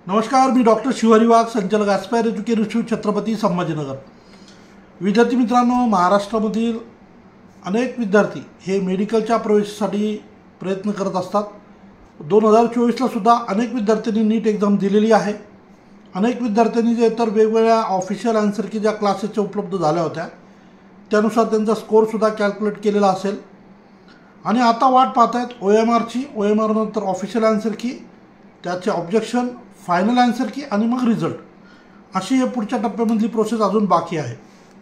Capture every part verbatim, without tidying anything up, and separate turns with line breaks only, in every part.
नमस्कार, मी डॉक्टर शिवहरी वाघ, संचालक aspire education Chhatrapati Sambhajinagar. विद्यार्थी मित्रांनो, महाराष्ट्रामधील अनेक विद्यार्थी हे मेडिकलच्या प्रवेशासाठी प्रयत्न करत असतात। दोन हजार चोवीसला सुद्धा अनेक विद्यार्थ्यांनी नीट एक्झाम दिलेली आहे। अनेक विद्यार्थ्यांनी जे तर वेगवेगळ्या ऑफिशियल आन्सर की ज्या क्लासेसच्या उपलब्ध झाल्या होत्या त्यानुसार त्यांचा स्कोअरसुद्धा कॅल्क्युलेट केलेला असेल आणि आता वाट पाहत आहेत ओ एम आरची। ओ एम आर नंतर ऑफिशियल आन्सर की, त्याचे ऑब्जेक्शन, फायनल आन्सर की आणि मग रिझल्ट, अशी हे पुढच्या टप्प्यामधली प्रोसेस अजून बाकी आहे।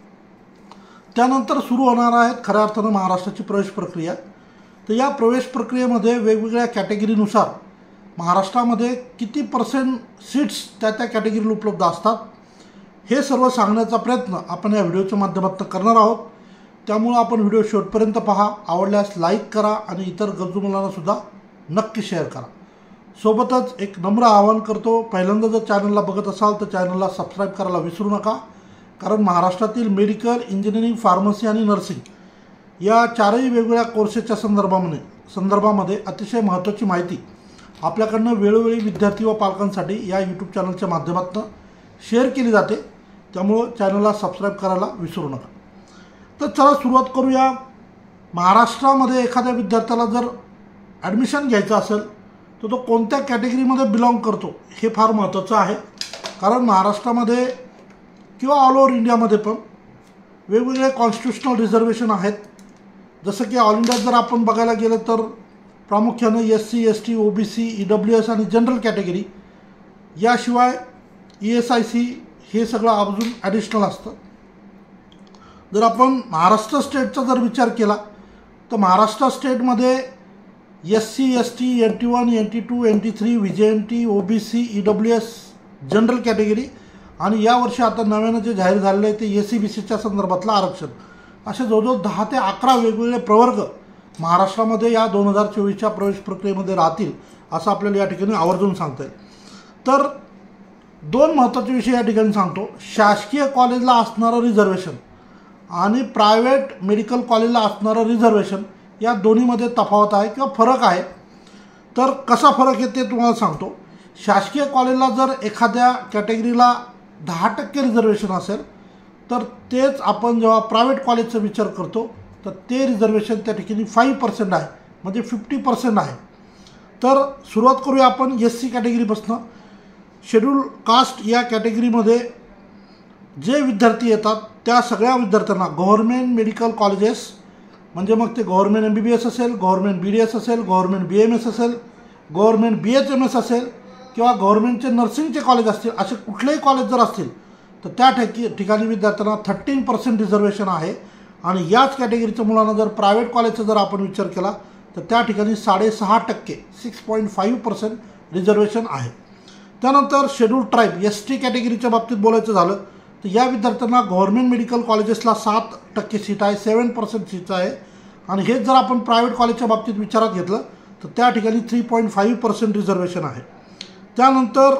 त्यानंतर सुरू होणार आहेत खऱ्या अर्थानं महाराष्ट्राची प्रवेश प्रक्रिया। तर या प्रवेश प्रक्रियेमध्ये वेगवेगळ्या कॅटेगरीनुसार महाराष्ट्रामध्ये किती पर्सेंट सीट्स त्या त्या कॅटेगरीला उपलब्ध असतात हे सर्व सांगण्याचा प्रयत्न आपण या व्हिडिओच्या माध्यमातून करणार आहोत। त्यामुळे आपण व्हिडिओ शेवटपर्यंत पहा, आवडल्यास लाईक करा आणि इतर गरजू मुलांनासुद्धा नक्की शेअर करा। सोबतच एक नम्र आवाहन करतो, पहिल्यांदा जर चॅनलला बघत असाल तर चॅनलला सबस्क्राईब करायला विसरू नका, कारण महाराष्ट्रातील मेडिकल, इंजिनिअरिंग, फार्मसी आणि नर्सिंग या चारही वेगवेगळ्या कोर्सेसच्या संदर्भामध्ये संदर्भामध्ये अतिशय महत्त्वाची माहिती आपल्याकडनं वेळोवेळी विद्यार्थी व पालकांसाठी या यूट्यूब चॅनलच्या माध्यमातून शेअर केली जाते। त्यामुळं चॅनलला सबस्क्राईब करायला विसरू नका। तर चला सुरुवात करूया। महाराष्ट्रामध्ये एखाद्या विद्यार्थ्याला जर ॲडमिशन घ्यायचं असेल तर तो कोणत्या कॅटेगरीमध्ये बिलॉंग करतो हे फार महत्त्वाचं आहे, कारण महाराष्ट्रामध्ये किंवा ऑल ओव्हर इंडियामध्ये पण वेगवेगळे कॉन्स्टिट्युशनल रिझर्वेशन आहेत। जसं की ऑल इंडियात जर आपण बघायला गेलं तर प्रामुख्यानं S C, S T, O B C, E W S आणि जनरल कॅटेगरी, याशिवाय ई एस आय सी हे सगळं अजून ॲडिशनल असतं। जर आपण महाराष्ट्र स्टेटचा जर विचार केला तर महाराष्ट्र स्टेटमध्ये S C, S T, N T one, N T two, N T three, V J N T, O B C, E W S, general category आणि यावर्षी आता नव्यानं जे जाहीर झालेलं आहे ते ए सी बी सीच्या संदर्भातलं आरक्षण, असे जवळजवळ दहा ते अकरा वेगवेगळे प्रवर्ग महाराष्ट्रामध्ये या दोन हजार चोवीसच्या प्रवेश प्रक्रियेमध्ये राहतील असं आपल्याला या ठिकाणी आवर्जून सांगता येईल। तर दोन महत्त्वाचे विषय या ठिकाणी सांगतो। शासकीय कॉलेजला असणारं रिझर्वेशन आणि प्रायव्हेट मेडिकल कॉलेजला असणारं रिझर्वेशन या दोन्हीमध्ये तफावत आहे किंवा फरक आहे। तर कसा फरक आहे ते तुम्हाला सांगतो। शासकीय कॉलेजला जर एखाद्या कॅटेगरीला दहा टक्के रिझर्वेशन असेल तर तेच आपण जेव्हा प्रायव्हेट कॉलेजचा विचार करतो तर ते रिझर्वेशन त्या ठिकाणी फाईव्ह पर्सेंट आहे, म्हणजे फिफ्टी पर्सेंट आहे। तर सुरुवात करूया आपण एस सी कॅटेगरीपासून। शेड्यूल कास्ट या कॅटेगरीमध्ये जे विद्यार्थी येतात त्या सगळ्या विद्यार्थ्यांना गव्हर्मेंट मेडिकल कॉलेजेस, म्हणजे मग ते government M B B S असेल, गव्हर्मेंट बी डी एस असेल, गव्हर्मेंट बी एम एस असेल, government B H M S असेल किंवा गव्हर्मेंटचे नर्सिंगचे कॉलेज असतील, असे कुठलेही कॉलेज जर असतील तर त्या ठिकी ठिकाणी विद्यार्थ्यांना थर्टीन पर्सेंट रिझर्वेशन आहे। आणि याच कॅटेगरीच्या मुलांना जर प्रायव्हेट कॉलेजचा जर आपण विचार केला तर त्या ठिकाणी साडेसहा टक्के six point five percent reservation आहे। त्यानंतर शेड्यूल ट्राईब एस टी कॅटेगरीच्या बाबतीत बोलायचं झालं तर या विद्यार्थ्यांना गव्हर्मेंट मेडिकल कॉलेजेसला सात टक्के सीट आहे, सेवन पर्सेंट सीट आहे। आणि हेच जर आपण प्रायव्हेट कॉलेजच्या बाबतीत विचारात घेतलं तर त्या ठिकाणी three point five percent reservation आहे। त्यानंतर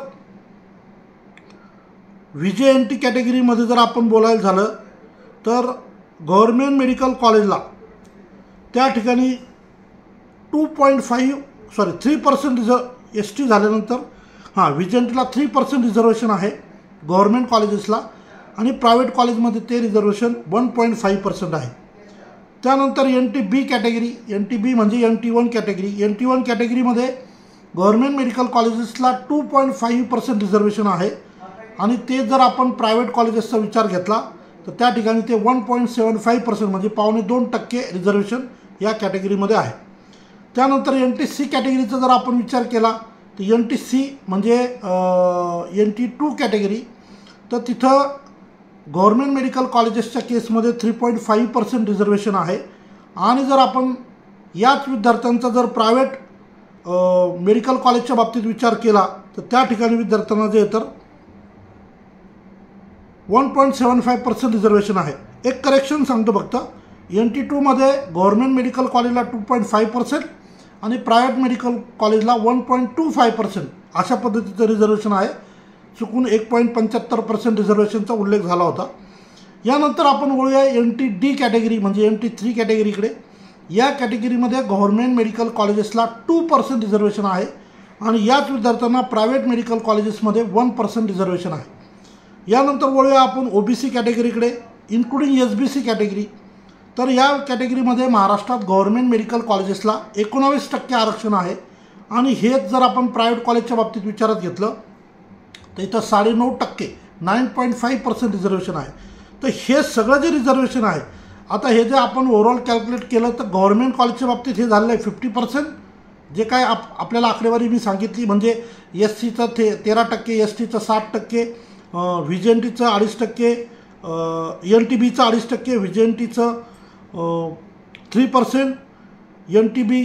व्ही जे एन टी कॅटेगरीमध्ये जर आपण बोलायला झालं तर गव्हर्मेंट मेडिकल कॉलेजला त्या ठिकाणी two point five sorry three percent reserve S T झाल्यानंतर हां व्ही जे एन टीला थ्री पर्सेंट रिझर्वेशन आहे गव्हर्मेंट कॉलेजेसला, आणि प्रायव्हेट कॉलेजमध्ये ते reservation one point five percent आहे। त्यानंतर N T B category, N T B म्हणजे N T one category, N T one कॅटेगरीमध्ये गव्हर्मेंट मेडिकल कॉलेजेसला two point five percent reservation आहे आणि ते जर आपण प्रायव्हेट कॉलेजेसचा विचार घेतला तर त्या ठिकाणी ते one point seven five percent म्हणजे पावणे दोन टक्के रिझर्वेशन या कॅटेगरीमध्ये आहे। त्यानंतर एन टी सी कॅटेगरीचा जर आपण विचार केला तर एन टी सी म्हणजे एन टी टू कॅटेगरी, तर तिथं गव्हर्मेंट मेडिकल कॉलेजेसच्या केसमध्ये three point five percent reservation आहे। आणि जर आपण याच विद्यार्थ्यांचा जर प्रायव्हेट मेडिकल कॉलेजच्या बाबतीत विचार केला तर त्या ठिकाणी विद्यार्थ्यांना जे तर one point seven five percent reservation आहे। एक करेक्शन सांगतो फक्त, एन टी टूमध्ये गव्हर्मेंट मेडिकल कॉलेजला टू पॉईंट फाईव्ह पर्सेंट आणि प्रायव्हेट मेडिकल कॉलेजला one point two five percent अशा पद्धतीचं रिझर्वेशन आहे। चुकून एक पॉईंट पंच्याहत्तर पर्सेंट रिझर्वेशनचा उल्लेख झाला होता। यानंतर आपण वळूया एन टी डी कॅटेगरी म्हणजे एन टी थ्री कॅटेगरीकडे। या कॅटेगरीमध्ये गव्हर्मेंट मेडिकल कॉलेजेसला टू पर्सेंट रिझर्वेशन आहे आणि याच विद्यार्थ्यांना प्रायव्हेट मेडिकल कॉलेजेसमध्ये वन पर्सेंट रिझर्वेशन आहे। यानंतर वळूया आपण ओ बी सी कॅटेगरीकडे, including S B C category. तर या कॅटेगरीमध्ये महाराष्ट्रात गव्हर्नमेंट मेडिकल कॉलेजेसला एकोणावीस टक्के आरक्षण आहे आणि हेच जर आपण प्रायव्हेट कॉलेजच्या बाबतीत विचारात घेतलं तर इथं साडेनऊ टक्के nine point five percent reservation आहे। तर हे सगळं जे रिझर्वेशन आहे, आता हे जे आपण ओव्हरऑल कॅल्क्युलेट केलं तर गव्हर्नमेंट कॉलेजच्या बाबतीत हे झालं आहे फिफ्टी पर्सेंट, जे काय आप आपल्याला आकडेवारी मी सांगितली, म्हणजे एस सीचं ते तेरा टक्के, एस टीचं साठ टक्के, व्ही जी एन टीचं अडीच टक्के, एन टी बीचं अडीच टक्के, व्ही जी एन टीचं three percent, N T B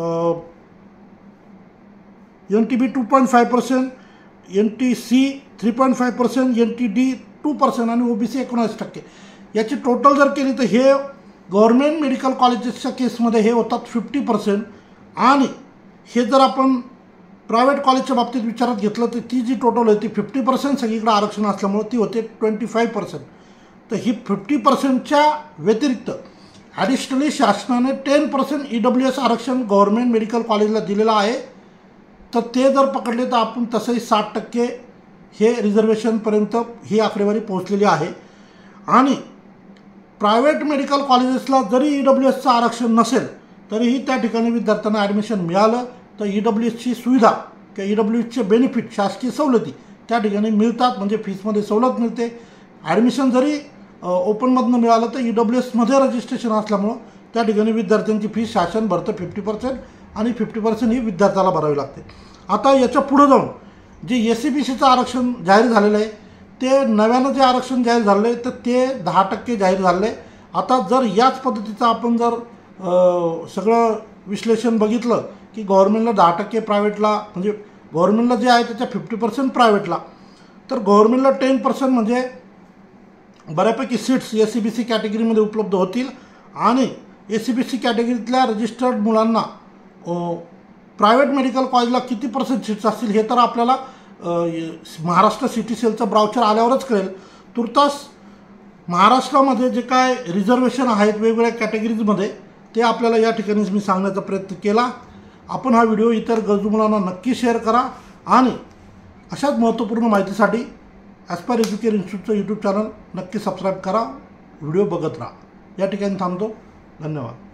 N T B two point five percent, N T C three point five percent, N T D two percent आणि O B C एकोणावीस टक्के। याची total जर केली तर हे government medical कॉलेजेसच्या केसमध्ये हे होतात फिफ्टी पर्सेंट आणि हे जर आपण प्रायव्हेट कॉलेजच्या बाबतीत विचारात घेतलं तर ती जी टोटल होती फिफ्टी पर्सेंट सगळीकडे आरक्षण असल्यामुळे ती होते ट्वेंटी फाईव्ह पर्सेंट। तर ही फिफ्टी पर्सेंटच्या व्यतिरिक्त ॲडिशनली शासनाने ten percent E W S आरक्षण गव्हर्नमेंट मेडिकल कॉलेजला दिलेलं आहे। तर ते जर पकडले तर आपण तसंही साठ टक्के हे रिझर्वेशनपर्यंत ही आकडेवारी पोहोचलेली आहे। आणि प्रायव्हेट मेडिकल कॉलेजेसला जरी ई डब्ल्यू एसचं आरक्षण नसेल तरीही त्या ठिकाणी विद्यार्थ्यांना ॲडमिशन मिळालं तर ई डब्ल्यू एसची सुविधा किंवा ई डब्ल्यू एसचे बेनिफिट, शासकीय सवलती त्या ठिकाणी मिळतात, म्हणजे फीसमध्ये सवलत मिळते। ॲडमिशन जरी ओपनमधनं मिळालं तर ई डब्ल्यू एसमध्ये रजिस्ट्रेशन असल्यामुळं त्या ठिकाणी विद्यार्थ्यांची फीस शासन भरतं फिफ्टी पर्सेंट आणि फिफ्टी पर्सेंट ही विद्यार्थ्याला भरावी लागते। आता याच्या पुढं जाऊन जे एस सी बी सीचं आरक्षण जाहीर झालेलं आहे ते नव्यानं जे आरक्षण जाहीर झालं आहे तर ते दहा टक्के जाहीर झालं आहे। आता जर याच पद्धतीचं आपण जर सगळं विश्लेषण बघितलं की गव्हर्नमेंटला दहा टक्के, प्रायव्हेटला म्हणजे गव्हर्नमेंटला जे आहे त्याच्या फिफ्टी पर्सेंट प्रायव्हेटला, तर गव्हर्नमेंटला टेन पर्सेंट म्हणजे बऱ्यापैकी seats S C B C कॅटेगरीमध्ये उपलब्ध होतील आणि एस सी बी सी कॅटेगरीतल्या रजिस्टर्ड मुलांना प्रायव्हेट मेडिकल कॉलेजला किती पर्सेंट सीट्स असतील हे तर आपल्याला महाराष्ट्र सिटी सेलचं ब्राउचर आल्यावरच कळेल। तुर्तास महाराष्ट्रामध्ये जे काय रिझर्वेशन आहेत वेगवेगळ्या कॅटेगरीजमध्ये ते आपल्याला या ठिकाणीच मी सांगण्याचा प्रयत्न केला। आपण हा व्हिडिओ इतर गरजू मुलांना नक्की शेअर करा आणि अशाच महत्त्वपूर्ण माहितीसाठी ॲस्पायर एज्युकेशन इन्स्टिट्यूटचं यूट्यूब चॅनल नक्की सबस्क्राईब करा, व्हिडिओ बघत राहा। या ठिकाणी थांबतो, धन्यवाद।